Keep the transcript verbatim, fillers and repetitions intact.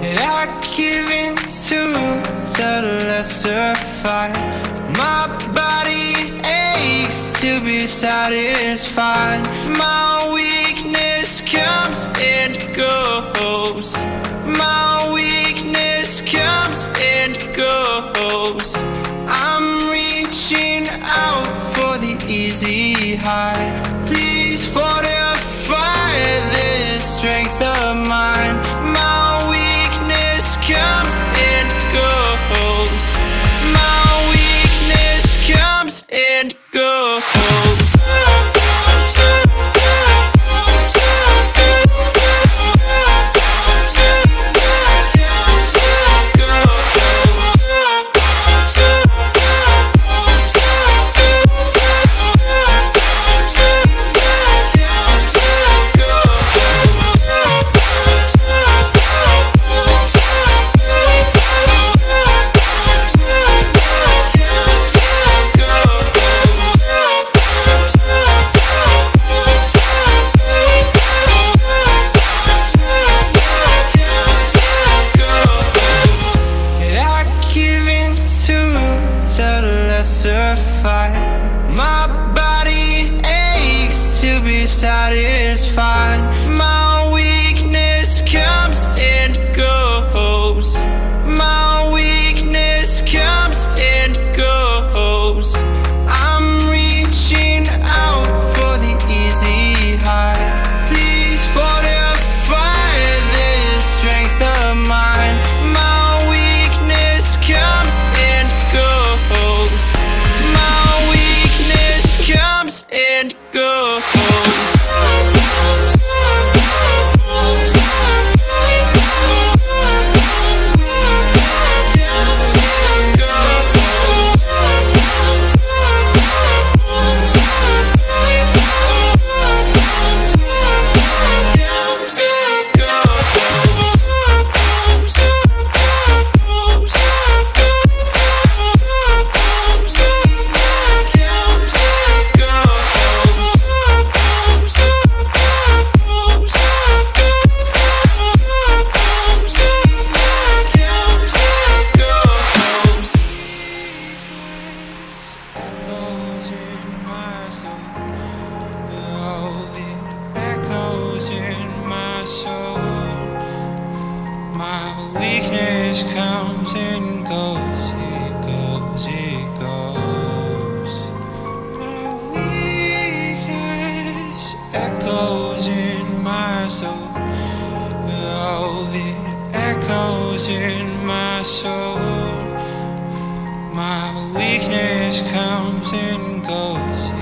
I give in to the lesser fight. My body aches to be satisfied. My weakness comes and goes. My weakness comes and goes. I'm reaching out for the easy high. Please fortify this strength of mine. My weakness comes and goes. My weakness comes and goes. My body aches to be satisfied. My weakness comes and goes. My weakness comes and goes. I'm reaching out for the easy high. Please fortify this strength of mine. My weakness comes and goes. And go. My weakness comes and goes, it goes, it goes. My weakness echoes in my soul. Oh, it echoes in my soul. My weakness comes and goes.